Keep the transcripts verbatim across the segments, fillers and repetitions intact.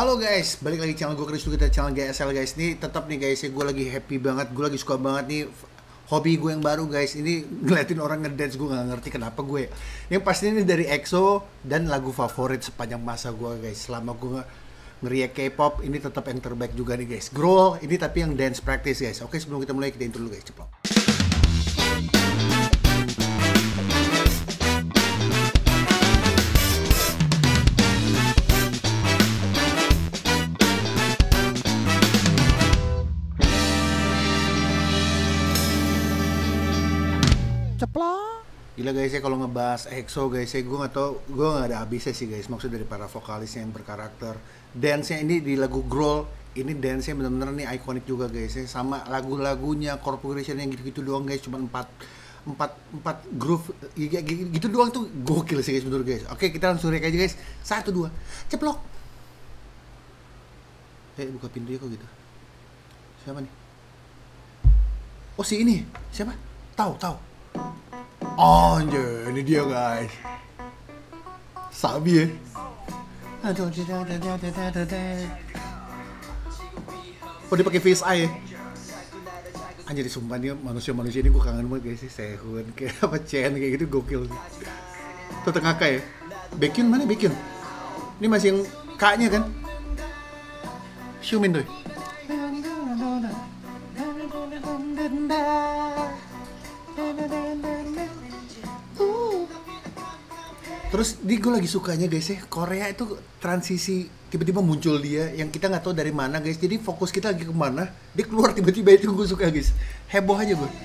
Halo guys, balik lagi channel gue Chris, kita channel G S L guys. Ini tetap nih guys, gue lagi happy banget, gue lagi suka banget nih hobi gue yang baru guys. Ini ngeliatin orang ngedance, gue nggak ngerti kenapa gue. Yang pasti ini dari E X O dan lagu favorit sepanjang masa gue guys. Selama gue ngeriak K-pop, ini tetap yang terbaik juga nih guys. Growl ini tapi yang dance practice guys. Oke, sebelum kita mulai kita intro dulu guys, ceplok. Gila guys ya, kalau ngebahas E X O guys ya, gue gak tau, gue gak ada habisnya sih guys. Maksud dari para vokalisnya yang berkarakter, dance-nya ini di lagu Growl, ini dance-nya bener-bener nih ikonik juga guys ya. Sama lagu-lagunya Corporation yang gitu-gitu doang guys, cuma empat empat empat groove gitu doang tuh gokil sih guys, bener guys. Oke, kita langsung rek aja guys. Satu dua, ceplok. Eh, buka pintunya kok gitu. Siapa nih? Oh, si ini. Siapa? Tahu, tahu. Oh, anjir, ini dia guys. Sabi ya. Oh, dia pakai face eye ya. Anjir, sumpah dia manusia-manusia ini gue kangen banget guys sih. Sehun, kayak apa Chen kayak gitu gokil. Tuh tengah K ya. Baekhyun mana Baekhyun? Ini masih yang K-nya kan? Xiumin tuh. Terus di gue lagi sukanya guys ya, Korea itu transisi tiba-tiba muncul dia yang kita nggak tahu dari mana guys. Jadi fokus kita lagi kemana, dia keluar tiba-tiba, itu gue suka guys. Heboh aja gue.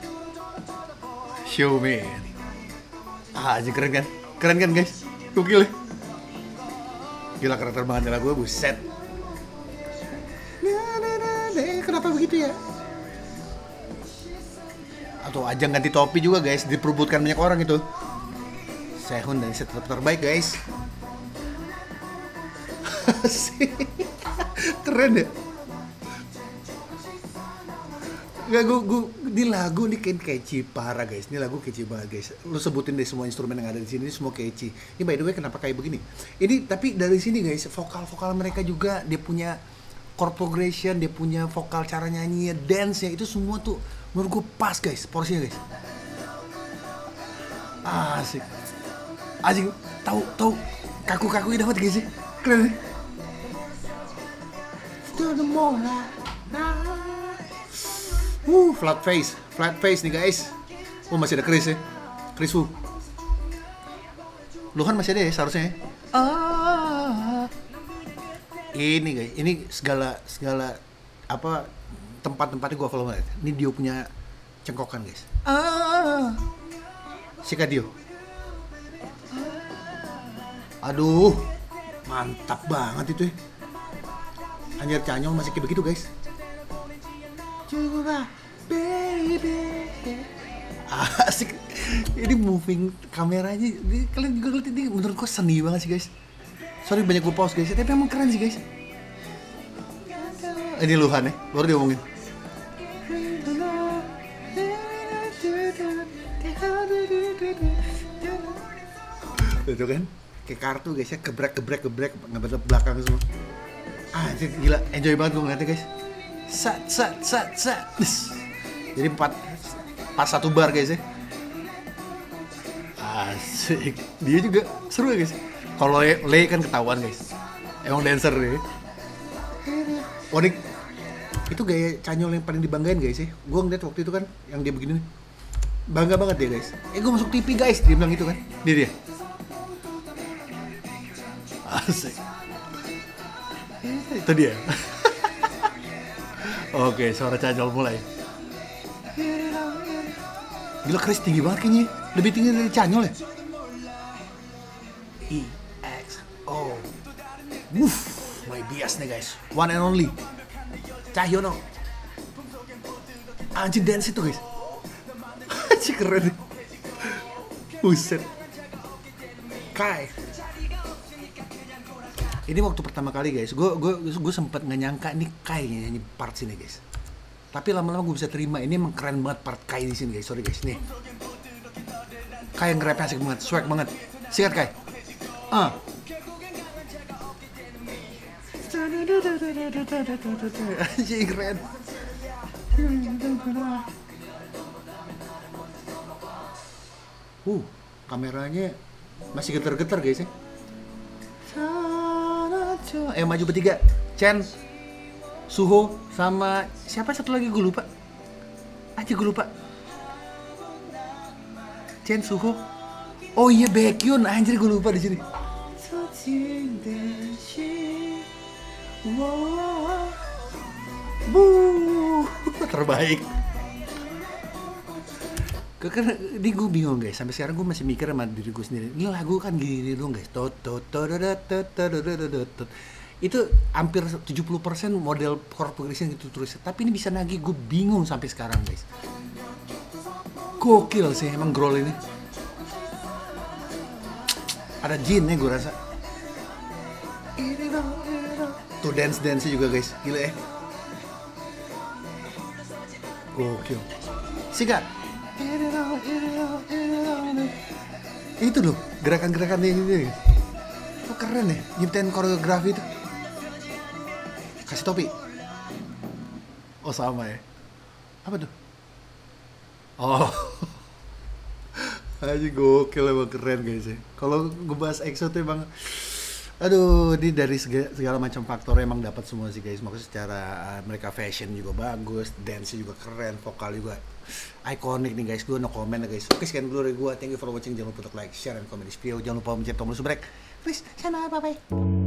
Xiumin. Ah, aja keren kan? Keren kan guys? Gokil ya? Gila, karakter banget lah gue, buset. Kenapa begitu ya? Atau Ajang ganti topi juga guys, diperebutkan banyak orang itu. Sehun dan tetap terbaik guys. Keren ya. Gak, gue, gue, ini lagu ini kayak catchy parah guys. Ini lagu catchy banget guys. Lu sebutin deh semua instrumen yang ada di sini, ini semua catchy. Ini by the way kenapa kayak begini? Ini tapi dari sini guys, vokal-vokal mereka juga dia punya chord progression, dia punya vokal, cara nyanyinya, dance-nya itu semua tuh menurut gue pas guys, porsinya guys. Asik. Anjing, tahu tahu kaku-kaku ini dapat guys sih. Keren nih. Uh, flat face, flat face nih guys. Oh, masih ada Chris ya. Chris Wu. Luhan masih ada ya seharusnya ya. Ah. Ini guys, ini segala segala apa tempat-tempatnya gua follow banget. Ini dia punya cengkokan guys. Ah. Sikat dia. Aduh, mantap banget itu ya. Anjir, Canyol masih kayak begitu guys. Coba baby. Asik. Ini moving kameranya, ini, kalian juga lihat ini menurut gue seni banget sih guys. Sorry banyak gue pause guys, tapi emang keren sih guys. Ini Luhan ya, baru diomongin. Itu kan kayak kartu guys ya, gebrek gebrek gebrek ngebentuk belakang semua. Ah, gila, enjoy banget gue ngeliatnya guys. Sat sat sat sat. Jadi empat pas satu bar guys ya. Asik. Dia juga seru ya guys. Kalau Le kan ketahuan guys, emang dancer deh. Onik itu gaya Canyol yang paling dibanggain guys ya. Gue ngeliat waktu itu kan yang dia begini, bangga banget dia guys. Eh, gue masuk T V guys, dia bilang gitu kan. Dia dia. Asik. Itu dia. Oke, suara Canyol mulai. Gila, Chris tinggi banget kayaknya. Lebih tinggi dari Canyol ya. E X O. Wuff, my bias nih guys. One and only Cahyono. Anjing dance itu guys. Anjing keren. Buset. Kai. Ini waktu pertama kali guys, gue gue gue sempet nggak nyangka nih Kai nyanyi part sini guys. Tapi lama-lama gue bisa terima, ini emang keren banget part Kai di sini guys. Sorry guys, nih. Kai yang nge-rapnya asik banget, swag banget. Sikat Kai. Ah. Anjing keren. Uh, kameranya masih getar-getar guys ya. Eh maju bertiga, Chen, Suho, sama siapa satu lagi gue lupa. Aja gue lupa. Chen, Suho. Oh iya Baekhyun, anjir gue lupa di sini. Wuh, terbaik. Karena ini gue bingung guys, sampai sekarang gue masih mikir sama diri gue sendiri. Ini lagu kan gini dong guys. Tot tot tot tot tot tot. Itu hampir tujuh puluh persen model chord progression gitu terus. Tapi ini bisa nagih, gue bingung sampai sekarang guys. Gokil sih emang Growl ini. Ada Jin ya gue rasa. Tuh dance-dance juga guys, gila ya. Gokil. Sikat. Itu loh, gerakan-gerakan ini. Oh keren ya, nyiptain koreografi itu. Kasih topi. Oh sama ya. Apa tuh? Oh. Aja gokil emang keren guys ya. Kalau ngebahas EXO tuh emang aduh, ini dari segala, segala macam faktor emang dapat semua sih guys. Maksudnya secara uh, mereka fashion juga bagus, dance juga keren, vokal juga ikonik nih guys. Gue no comment ya guys. Oke sekian dulu dari gue. Thank you for watching. Jangan lupa untuk like, share, dan komen di video. Jangan lupa mencet tombol subscribe. Please, sana bye bye.